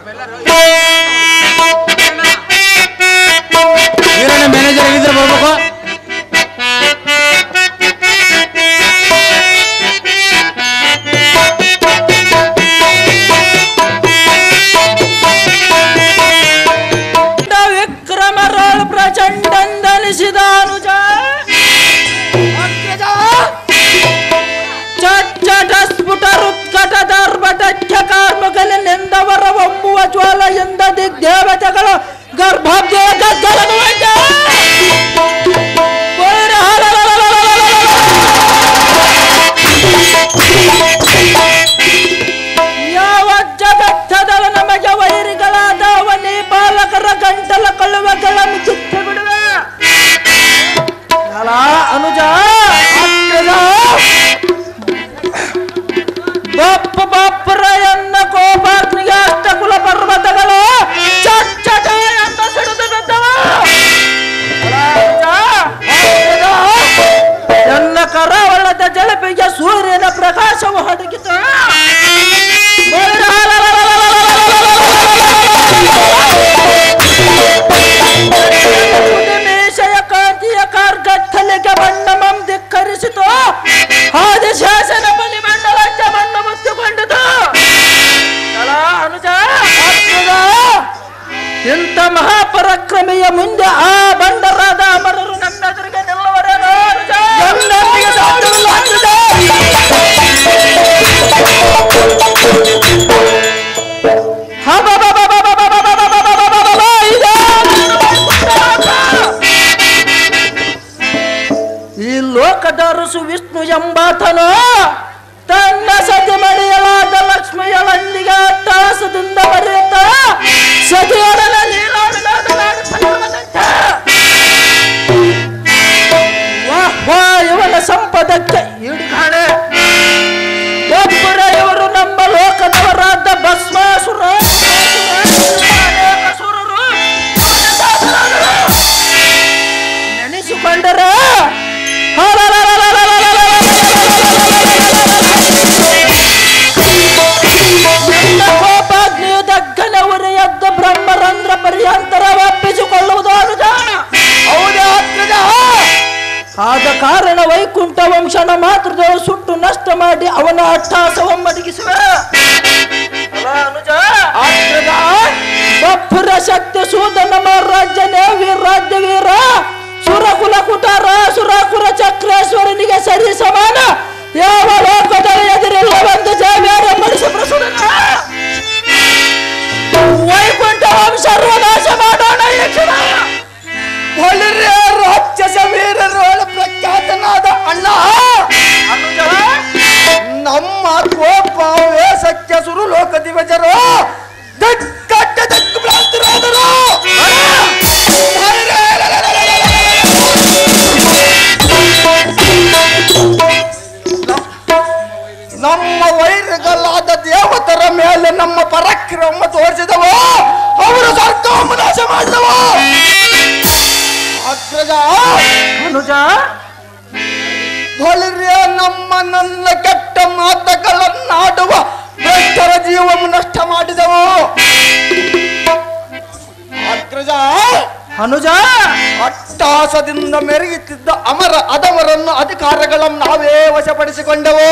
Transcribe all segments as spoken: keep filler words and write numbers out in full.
Manager ಇದ್ರೆ ಬರ್ಬೇಕು. ವಿಕ್ರಮರೋಳ್ ಪ್ರಚಂಡಂದನಿಸಿದ ಅನುಜ ಚಟ ಸ್ಫುಟ ರುತ್ಕಟ ದರ್ಭಟಖ್ಯ ಕಾರ್ಮಗಲೆಂದವರ ಒಮ್ಮುವ ಜ್ವಾಲ ಎಂದ ದಿಗ್ದೇವತೆಗಳು ಗರ್ಭಾಬ್ಜ ಗದ್ದಲನು ಯಾವ ಜಗತ್ತದಳ ನಮಗೆ ವೈರಿಗಳಾದ ಅವನೇ ಬಾಲಕರ ಗಂಟಲ ಕಳುವಗಳನ್ನು ಚಿತ್ತ ಬಿಡುವೆ ಅನುಜ ಬಾಪ ಬಾಪರ ಎನ್ನ ಕೋಪಾಗ್ನಿಗೆ ಅಷ್ಟಕುಲ ಪರ್ವತಗಳು ಚಚ್ಚಟ ಅಂತ ಸಿಡಿದು ಬಿದ್ದವ. ಎನ್ನ ಕರಾವಳದ ಜಲಪಿಗೆ ಸೂರ್ಯನ ಪ್ರಕಾಶವು ಹಡಗಿತು. ಮೇಷಯ ಕಾಂತಿಯ ಕಾರ್ಗತ್ತಲಿಗೆ ಬಣ್ಣಮಂ ಧಿಕ್ಕರಿಸಿತು. ಆದಿಶಾಸನ ಬಲಿ ಮಂಡಲಂಚ ಮಣ್ಣು ಮುತ್ತಿಕೊಂಡಿತು. ಅನುಜ ಇಂಥ ಮಹಾಪರಾಕ್ರಮಿಯ ಮುಂದೆ ಆ ಬಂಡರಾದ ಅಮರರು ನಮ್ಮೆದುರಿಗೆ ನಿಲ್ಲುವರೇನೋ ಅನುಜ. ಈ ಲೋಕದ ಋಷು ವಿಷ್ಣು ಎಂಬಾತನು ತನ್ನ ಸತಿ ಮಡಿಯಲಾದ ಲಕ್ಷ್ಮಿಯಳೊಂದಿಗೆ ಅಟ್ಟಹಾಸದಿಂದ ಬರೆಯುತ್ತ ಸತಿಯೊಡನೆ ಇವನ ಸಂಪದಕ್ಕೆ ಈಡುಗಾಣೆ. ಒಬ್ಬರ ಇವರು ನಮ್ಮ ಲೋಕದವರಾದ ಭಸ್ಮಾಸುರ ಸುರರು ನೆನೆಸಿಕೊಂಡರೆ ಕೋಪಾಗ್ನಿಯು ದಗ್ಗನ ಉರಿಯದ್ದ ಬ್ರಹ್ಮರಂಧ್ರ ಪರ್ಯಂತರ ಒಪ್ಪಿಸಿಕೊಳ್ಳುವುದು ಅನುಜ. ಆದ ಕಾರಣ ವೈಕುಂಠ ವಂಶನ ಮಾತ್ರದವರು ಸುಟ್ಟು ನಷ್ಟ ಮಾಡಿ ಅವನ ಅಟ್ಟಹಾಸವನ್ನಡಗಿಸುವೆ. ಬಪ್ಪುರ ಶಕ್ತಿ ಸೂದನ ರಾಜ್ಯನೇ ವೀರಾಜ್ಯ ವೀರ ಸುರಕುಲ ಕುಟಾರ ಸುರಕುರ ಚಕ್ರೇಶ್ವರನಿಗೆ ಸರಿ ಸಮಾನ ಯಾವ ಲೋಕದ ಎದುರಿಲ್ಲ ಒಂದು ಜಾವ್ಯಾರ ಮಡಿಸಿ ಪ್ರಸುರನ ವೈಕುಂಠ ಸರ್ವನಾಶ ಮಾಡೋಣ. ರಾಕ್ಷಸ ವೀರರೋಳ ಪ್ರಖ್ಯಾತನಾದ ಅಣ್ಣ ನಮ್ಮ ಕೋಪ ವೇಷಕ್ಕೆ ಸುರು ಲೋಕ ದಿವಜರು ದಕ್ಕಟ್ಟ ದಕ್ಕು ಭ್ರಾಂತರಾದರು. ನಮ್ಮ ವೈರಿಗಳಾದ ದೇವತರ ಮೇಲೆ ನಮ್ಮ ಪರಾಕ್ರಮ ತೋರಿಸಿದವು. ಅವರು ಸ್ವರ್ಗವನ್ನು ನಾಶ ಮಾಡಿದವು. ಅಗ್ರಜ ಅನುಜ ಹೊಳಿರಿಯ ನಮ್ಮ ನನ್ನ ಕೆಟ್ಟ ಮಾತುಗಳನ್ನಾಡುವ ಭ್ರಷ್ಟರ ಜೀವವನ್ನು ನಷ್ಟ ಮಾಡಿದವು. ಅಗ್ರಜ ಅನುಜ ಅಟ್ಟಹಾಸದಿಂದ ಮೆರೆಯುತ್ತಿದ್ದ ಅಮರ ಅಧಮರನ್ನು ಅಧಿಕಾರಗಳನ್ನು ನಾವೇ ವಶಪಡಿಸಿಕೊಂಡೆವು.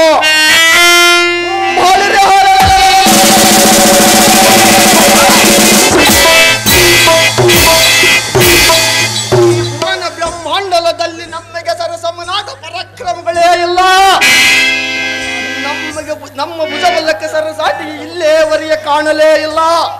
ಬ್ರಹ್ಮಾಂಡಲದಲ್ಲಿ ನಮಗೆ ಸರಸಮನಾದ ಪರಾಕ್ರಮಗಳೇ ಇಲ್ಲ. ನಮಗೆ ನಮ್ಮ ಭುಜಬಲಕ್ಕೆ ಸರಸಾಟಿ ಇಲ್ಲೇವರೆಗೆ ಕಾಣಲೇ ಇಲ್ಲ.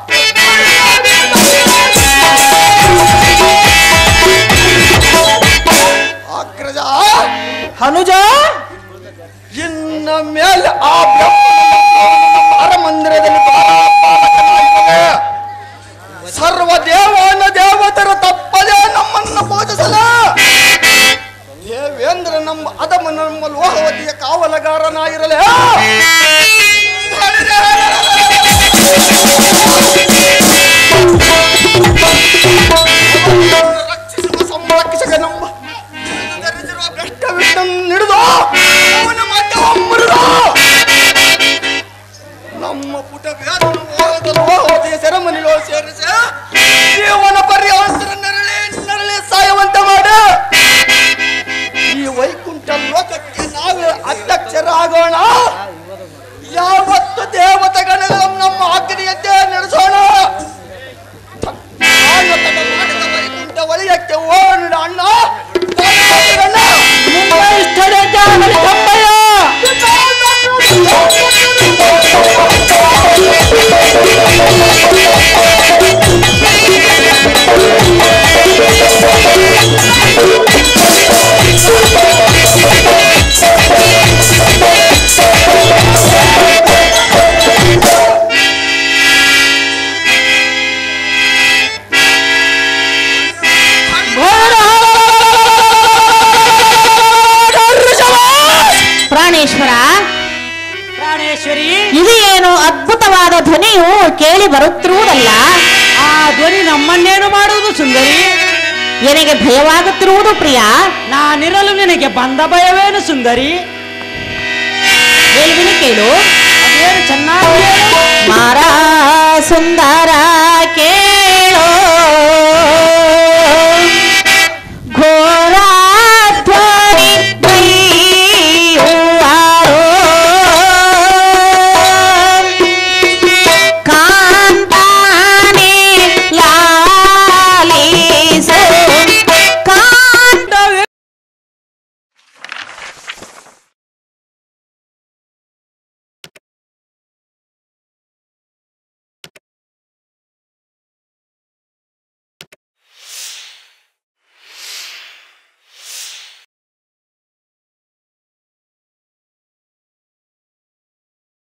ಅಗ್ರಜ ಅನುಜ ಇನ್ನ ಮೇಲೆ ಆ ಬ್ರಹ್ಮ ಅರಮಂದಿರದಲ್ಲಿ ಮತ್ತೆ ಓಣ ಅಣ್ಣ ನಿಮ್ಮ ಇಷ್ಟದಂತೆ ಆಗಲಿ ತಮ್ಮಯ್ಯ. ಪ್ರಾಣೇಶ್ವರ, ಪ್ರಾಣೇಶ್ವರಿ, ಇದು ಏನು ಅದ್ಭುತವಾದ ಧ್ವನಿಯು ಕೇಳಿ ಬರುತ್ತಿರುವುದಲ್ಲ. ಆ ಧ್ವನಿ ನಮ್ಮನ್ನೇನು ಮಾಡುವುದು ಸುಂದರಿ? ನನಗೆ ಭಯವಾಗುತ್ತಿರುವುದು ಪ್ರಿಯ. ನಾನಿರಲು ನಿನಗೆ ಬಂದ ಭಯವೇನು ಸುಂದರಿ? ಹೇಳ್ತೀನಿ ಕೇಳು. ಅದೇನು ಚೆನ್ನಾಗಿ ಹೇಳು. ಮಾರಾ ಸುಂದರ ಕೇ